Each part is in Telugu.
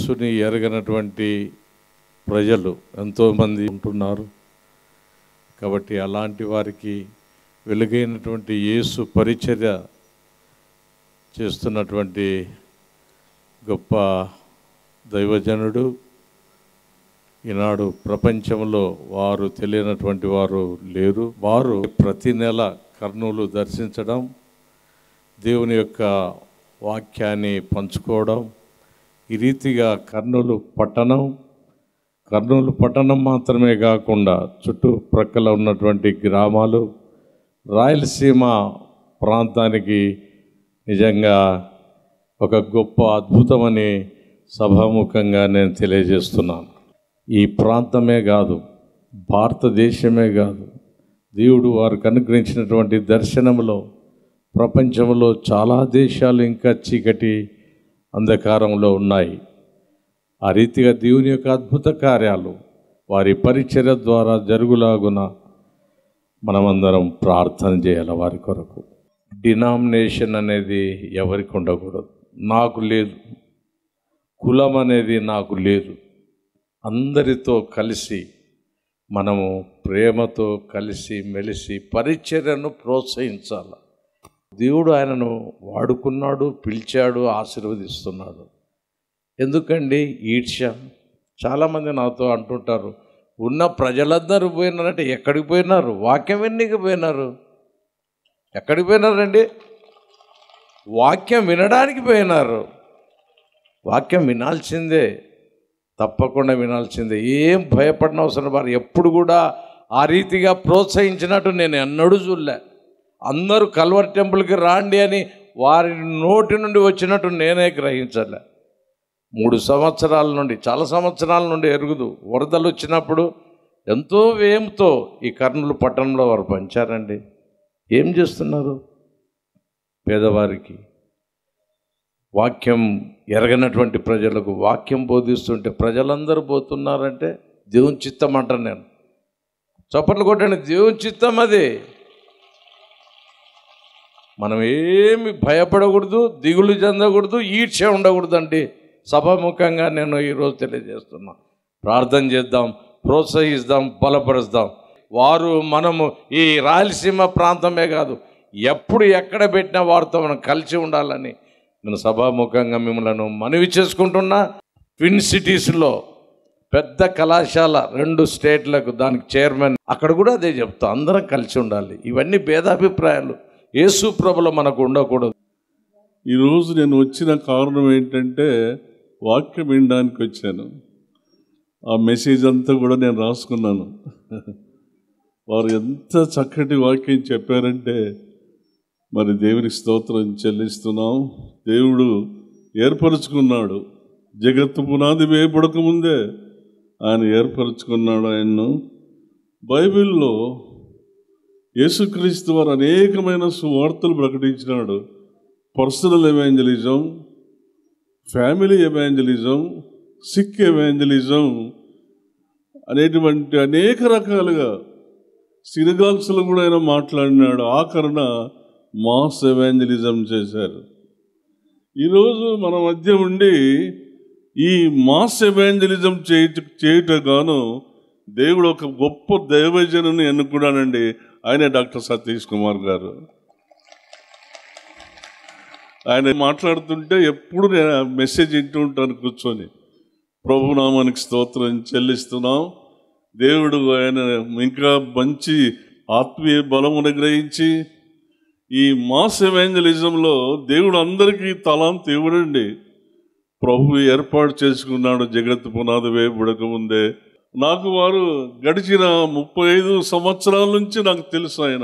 యేసుని ఎరగనటువంటి ప్రజలు ఎంతోమంది ఉంటున్నారు. కాబట్టి అలాంటి వారికి వెలుగైనటువంటి యేసు పరిచర్య చేస్తున్నటువంటి గొప్ప దైవజనుడు ఈనాడు ప్రపంచంలో వారు తెలియనటువంటి వారు లేరు. వారు ప్రతి నెల కర్నూలు దర్శించడం, దేవుని యొక్క వాక్యాన్ని పంచుకోవడం, ఈ రీతిగా కర్నూలు పట్టణం మాత్రమే కాకుండా చుట్టుప్రక్కల ఉన్నటువంటి గ్రామాలు, రాయలసీమ ప్రాంతానికి నిజంగా ఒక గొప్ప అద్భుతమని సభాముఖంగా నేను తెలియజేస్తున్నాను. ఈ ప్రాంతమే కాదు, భారతదేశమే కాదు, దేవుడు వారికి అనుగ్రహించినటువంటి దర్శనంలో ప్రపంచంలో చాలా దేశాలు ఇంకా చీకటి అంధకారంలో ఉన్నాయి. ఆ రీతిగా దేవుని యొక్క అద్భుత కార్యాలు వారి పరిచర్య ద్వారా జరుగులాగున మనమందరం ప్రార్థన చేయాలి వారి కొరకు. డినామినేషన్ అనేది ఎవరికి ఉండకూడదు. నాకు లేదు, కులం అనేది నాకు లేదు. అందరితో కలిసి మనము ప్రేమతో కలిసి మెలిసి పరిచర్యను ప్రోత్సహించాలి. దేవుడు ఆయనను వాడుకున్నాడు, పిలిచాడు, ఆశీర్వదిస్తున్నాడు. ఎందుకండి ఈర్ష్య? చాలామంది నాతో అంటుంటారు, ఉన్న ప్రజలందరూ పోయినారంటే ఎక్కడికి పోయినారు? వాక్యం ఎన్నికి పోయినారు? ఎక్కడికి పోయినారండి? వాక్యం వినడానికి పోయినారు. వాక్యం వినాల్సిందే, తప్పకుండా వినాల్సిందే. ఏం భయపడిన అవసరం. వారు ఎప్పుడు కూడా ఆ రీతిగా ప్రోత్సహించినట్టు నేను ఎన్నడూ చూడలే. అందరూ కల్వర్ టెంపుల్కి రాండి అని వారి నోటి నుండి వచ్చినట్టు నేనే గ్రహించలే. 3 సంవత్సరాల నుండి, చాలా సంవత్సరాల నుండి ఎరుగుదు వరదలు వచ్చినప్పుడు ఎంతో వ్యయంతో ఈ కర్నూలు పట్టణంలో వారు పంచారండి. ఏం చేస్తున్నారు? పేదవారికి, వాక్యం ఎరగనటువంటి ప్రజలకు వాక్యం బోధిస్తుంటే ప్రజలందరూ పోతున్నారంటే దేవుని చిత్తం అంటాను నేను. చప్పట్లు కొట్టండి, దేవుని చిత్తం అది. మనం ఏమి భయపడకూడదు, దిగులు చెందకూడదు, ఈర్ష్య ఉండకూడదండి. సభాముఖంగా నేను ఈరోజు తెలియజేస్తున్నా. ప్రార్థన చేద్దాం, ప్రోత్సహిద్దాం, బలపరుస్తాం. మనము ఈ రాయలసీమ ప్రాంతమే కాదు, ఎప్పుడు ఎక్కడ పెట్టినా వారితో మనం కలిసి ఉండాలని నేను సభాముఖంగా మిమ్మల్ని మనవి చేసుకుంటున్నా. ట్విన్ సిటీస్లో పెద్ద కళాశాల 2 స్టేట్లకు, దానికి చైర్మన్, అక్కడ కూడా అదే చెప్తా, అందరం కలిసి ఉండాలి. ఇవన్నీ భేదాభిప్రాయాలు యేసు ప్రభులో మనకు ఉండకూడదు. ఈరోజు నేను వచ్చిన కారణం ఏంటంటే వాక్యం వినడానికి వచ్చాను. ఆ మెసేజ్ అంతా కూడా నేను రాసుకున్నాను. వారు ఎంత చక్కటి వాక్యం చెప్పారంటే మరి దేవునికి స్తోత్రం చెల్లిస్తున్నాం. దేవుడు ఏర్పరచుకున్నాడు, జగత్తు పునాది వేయబడక ముందే ఆయన ఏర్పరచుకున్నాడు ఆయన్ను. బైబిల్లో యేసుక్రీస్తు వారు అనేకమైన సువార్తలు ప్రకటించినాడు. Personal evangelism, family evangelism, sick evangelism అనేటువంటి అనేక రకాలుగా సినగాగ్స్లో కూడా ఆయన మాట్లాడినాడు. ఆఖరణ మాస్ ఎవాంజలిజం చేశారు. ఈరోజు మన మధ్య ఉండి ఈ మాస్ ఎవాంజలిజం చేయటం గాను దేవుడు ఒక గొప్ప దైవజనుని ఎన్నుకున్నానండి. ఆయన డాక్టర్ సతీష్ కుమార్ గారు. ఆయన మాట్లాడుతుంటే ఎప్పుడు నేను మెసేజ్ వింటూ ఉంటాను కూర్చొని. ప్రభునామానికి స్తోత్రం చెల్లిస్తున్నాం. దేవుడు ఆయన ఇంకా మంచి ఆత్మీయ బలం అనుగ్రహించి ఈ మాస్ ఎవాంజలిజంలో దేవుడు అందరికీ తలాంతు ఇవ్వడండి. ప్రభు ఏర్పాటు చేసుకున్నాడు జగత్తు పునాది వేయబడక ముందే. నాకు వారు గడిచిన 35 సంవత్సరాల నుంచి నాకు తెలుసు. ఆయన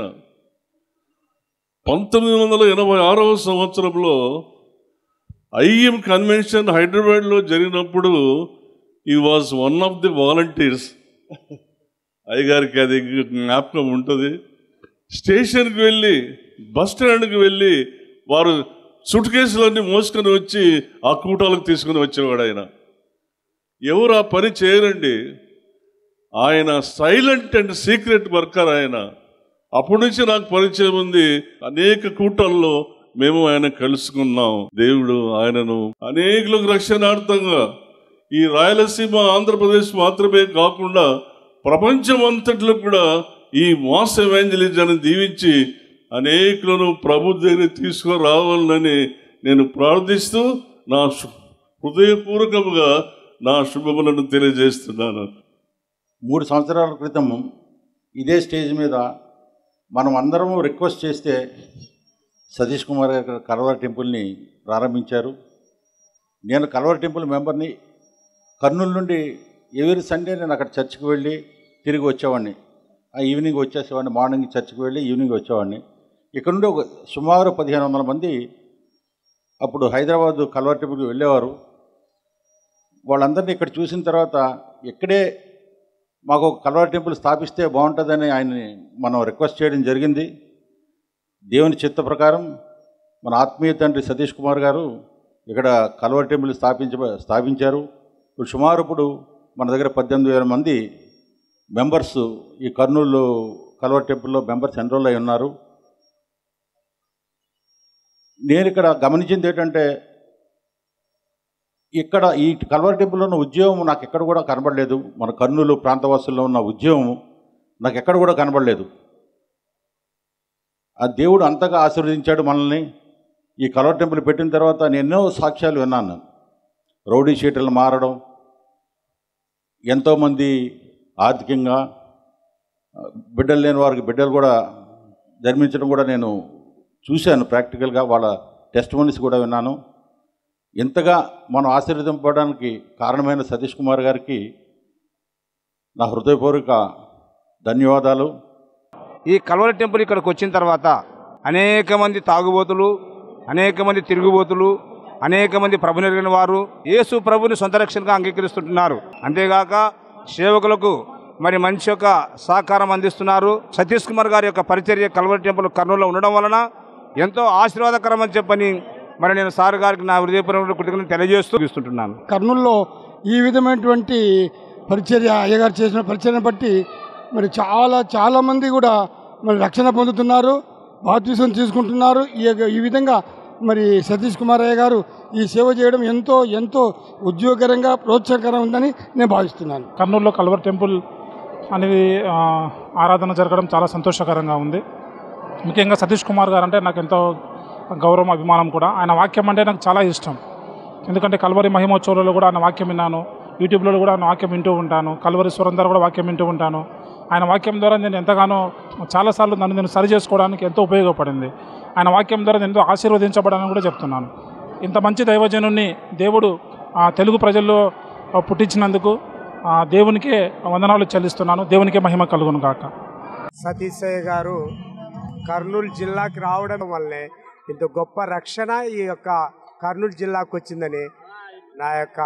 1986వ సంవత్సరంలో ఐఎం కన్వెన్షన్ హైదరాబాద్లో జరిగినప్పుడు ఈ was one of the volunteers. అయ్యగారికి అది జ్ఞాపకం ఉంటుంది. స్టేషన్కి వెళ్ళి, బస్ స్టాండ్కి వెళ్ళి వారు సూట్ కేసులన్నీ మోసుకొని వచ్చి ఆ కూటాలకు తీసుకుని వచ్చేవాడు ఆయన. ఎవరు ఆ పని చేయరండి. ఆయన సైలెంట్ అండ్ సీక్రెట్ వర్కర్ ఆయన. అప్పటి నుంచి నాకు పరిచయం ఉంది. అనేక కూటాల్లో మేము ఆయన కలుసుకున్నాం. దేవుడు ఆయనను అనేకులకు రక్షణార్థంగా ఈ రాయలసీమ ఆంధ్రప్రదేశ్ మాత్రమే కాకుండా ప్రపంచం అంతట్లో కూడా ఈ మాస్ ఎవాంజలిజాన్ని దీవించి అనేకులను ప్రభు దగ్గర తీసుకురావాలని నేను ప్రార్థిస్తూ నా హృదయపూర్వకముగా నా శుభములను తెలియజేస్తున్నాను. 3 సంవత్సరాల క్రితం ఇదే స్టేజ్ మీద మనం అందరము రిక్వెస్ట్ చేస్తే సతీష్ కుమార్ గారు కల్వర్ టెంపుల్ని ప్రారంభించారు. నేను కల్వర్ టెంపుల్ మెంబర్ని. కర్నూలు నుండి ఎవ్రీ సండే నేను అక్కడ చర్చికి వెళ్ళి తిరిగి వచ్చేవాడిని. ఈవినింగ్ వచ్చేసేవాడిని. మార్నింగ్ చర్చికి వెళ్ళి ఈవినింగ్ వచ్చేవాడిని. ఇక్కడ నుండి సుమారు 1500 మంది అప్పుడు హైదరాబాద్ కల్వర్ టెంపుల్కి వెళ్ళేవారు. వాళ్ళందరినీ ఇక్కడ చూసిన తర్వాత ఇక్కడే మాకు ఒక కల్వర్ టెంపుల్ స్థాపిస్తే బాగుంటుందని ఆయన్ని మనం రిక్వెస్ట్ చేయడం జరిగింది. దేవుని చిత్త ప్రకారం మన ఆత్మీయ తండ్రి సతీష్ కుమార్ గారు ఇక్కడ కల్వర్ టెంపుల్ స్థాపించారు. ఇప్పుడు మన దగ్గర 18,000 మంది మెంబర్స్ ఈ కర్నూలు కల్వర్ టెంపుల్లో మెంబర్స్ ఎన్రోల్ అయి ఉన్నారు. నేను ఇక్కడ గమనించింది ఏంటంటే ఇక్కడ ఈ కల్వర్ టెంపుల్లో ఉన్న ఉద్యోగం నాకు ఎక్కడ కూడా కనబడలేదు. మన కర్నూలు ప్రాంతవాసుల్లో ఉన్న ఉద్యోగం నాకు ఎక్కడ కూడా కనబడలేదు. ఆ దేవుడు అంతగా ఆశీర్వదించాడు మనల్ని. ఈ కల్వర్ టెంపుల్ పెట్టిన తర్వాత నేను ఎన్నో సాక్ష్యాలు విన్నాను. రౌడీ షీటర్లు మారడం, ఎంతోమంది ఆర్థికంగా బిడ్డలు లేని వారికి బిడ్డలు కూడా జన్మించడం కూడా నేను చూశాను. ప్రాక్టికల్గా వాళ్ళ టెస్టిమోనీస్ కూడా విన్నాను. ఇంతగా మనం ఆశీర్వదింపడానికి కారణమైన సతీష్ కుమార్ గారికి నా హృదయపూర్వక ధన్యవాదాలు. ఈ కల్వరి టెంపుల్ ఇక్కడికి వచ్చిన తర్వాత అనేక మంది తాగుబోతులు, అనేక మంది తిరుగుబోతులు, అనేక మంది ప్రభునెరిగిన వారు యేసు ప్రభుని సొంత రక్షణగా అంగీకరిస్తుంటున్నారు. అంతేగాక సేవకులకు మరి మంచి యొక్క సహకారం అందిస్తున్నారు. సతీష్ కుమార్ గారి యొక్క పరిచర్య కల్వరి టెంపుల్ కర్నూలులో ఉండడం వలన ఎంతో ఆశీర్వాదకరం అని చెప్పని మరి నేను సార్ గారికి నా హృదయపూర్వక కృతజ్ఞతలు తెలియజేస్తున్నాను. కర్నూలులో ఈ విధమైనటువంటి పరిచర్య అయ్యగారు చేసిన పరిచర్యను బట్టి మరి చాలామంది కూడా మరి రక్షణ పొందుతున్నారు, బాప్తిసం తీసుకుంటున్నారు. ఈ విధంగా మరి సతీష్ కుమార్ అయ్య గారు ఈ సేవ చేయడం ఎంతో ఎంతో ఉద్యోగకరంగా ప్రోత్సాహకరంగా ఉందని నేను భావిస్తున్నాను. కర్నూలులో కల్వర్ టెంపుల్ అనేది ఆరాధన జరగడం చాలా సంతోషకరంగా ఉంది. ముఖ్యంగా సతీష్ కుమార్ గారు అంటే నాకు ఎంతో గౌరవం, అభిమానం కూడా. ఆయన వాక్యం అంటే నాకు చాలా ఇష్టం. ఎందుకంటే కల్వరి మహిమోత్సవాలలో కూడా ఆయన వాక్యం విన్నాను, యూట్యూబ్లో కూడా ఆయన వాక్యం వింటూ ఉంటాను, కల్వరి స్వరం ద్వారా కూడా వాక్యం వింటూ ఉంటాను. ఆయన వాక్యం ద్వారా నేను ఎంతగానో చాలాసార్లు నేను సరి చేసుకోవడానికి ఎంతో ఉపయోగపడింది. ఆయన వాక్యం ద్వారా నేను ఎంతో ఆశీర్వదించబడాలని కూడా చెప్తున్నాను. ఇంత మంచి దైవజనుని దేవుడు తెలుగు ప్రజల్లో పుట్టించినందుకు దేవునికే వందనాలు చెల్లిస్తున్నాను. దేవునికే మహిమ కలుగును గాక. సతీష్ గారు కర్నూలు జిల్లాకి రావడం వల్లే ఇంత గొప్ప రక్షణ ఈ యొక్క కర్నూలు జిల్లాకు వచ్చిందని నా యొక్క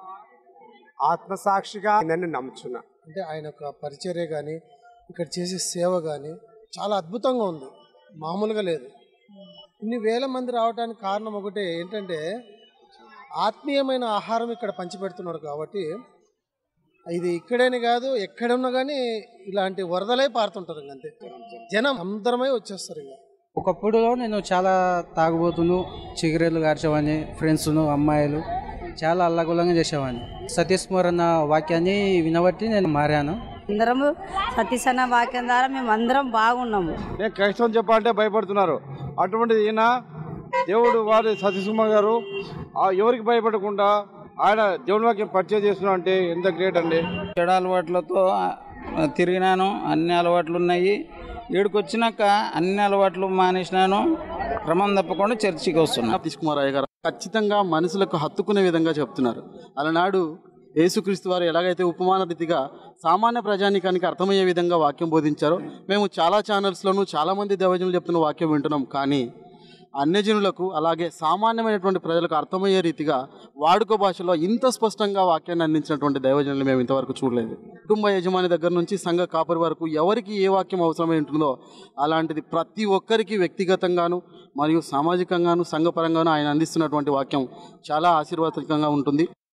ఆత్మసాక్షిగా నేను నమ్ముచున్నా. అంటే ఆయన యొక్క పరిచర్య కానీ ఇక్కడ చేసే సేవ కానీ చాలా అద్భుతంగా ఉంది, మామూలుగా లేదు. ఇన్ని వేల మంది రావడానికి కారణం ఒకటే ఏంటంటే ఆత్మీయమైన ఆహారం ఇక్కడ పంచిపెడుతున్నాడు కాబట్టి. ఇది ఇక్కడేనే కాదు, ఎక్కడున్నా కానీ ఇలాంటి వరదలై పారుతుంటారు. అంతే, జనం అందరమై వచ్చేస్తారు. ఇంకా ఒకప్పుడు నేను చాలా తాగుబోతును, చిగురేళ్ళు గార్చేవాడిని, ఫ్రెండ్స్ను, అమ్మాయిలు చాలా అల్లగులంగా చేసేవాడిని. సతీష్ కుమార్ అన్న వాక్యాన్ని వినబట్టి నేను మారాను. అందరము సతీష్ అన్న వాక్యం ద్వారా మేము అందరం బాగున్నాము. నేను క్రైస్తవం చెప్పాలంటే భయపడుతున్నారు. అటువంటిది ఈయన దేవుడు వారి సతీష్ కుమార్ గారు ఎవరికి భయపడకుండా ఆయన దేవుని వాక్యం పరిచయం చేస్తున్నా అంటే ఎంత గ్రేట్ అండి. చెడు అలవాట్లతో తిరిగినాను, అన్ని అలవాట్లు ఉన్నాయి. ఏడుకు వచ్చినాక అన్ని అలవాట్లు మానేసినాను, క్రమం తప్పకుండా చర్చికి వస్తున్నాను. సతీష్ కుమార్ అయ్య గారు ఖచ్చితంగా మనుషులకు హత్తుకునే విధంగా చెప్తున్నారు. అలనాడు యేసుక్రీస్తు వారు ఎలాగైతే ఉపమాన రీతిగా సామాన్య ప్రజానీకానికి అర్థమయ్యే విధంగా వాక్యం బోధించారో మేము చాలా ఛానల్స్లోనూ చాలామంది దైవజనులు చెప్తున్న వాక్యం వింటున్నాం. కానీ అన్యజనులకు అలాగే సామాన్యమైనటువంటి ప్రజలకు అర్థమయ్యే రీతిగా వాడుక భాషలో ఇంత స్పష్టంగా వాక్యాన్ని అందించినటువంటి దైవజనులు మేము ఇంతవరకు చూడలేదు. కుటుంబ యజమాని దగ్గర నుంచి సంఘ కాపరి వరకు ఎవరికి ఏ వాక్యం అవసరమై ఉంటుందో అలాంటిది ప్రతి ఒక్కరికి వ్యక్తిగతంగాను మరియు సామాజికంగాను సంఘపరంగాను ఆయన అందిస్తున్నటువంటి వాక్యం చాలా ఆశీర్వాదకంగా ఉంటుంది.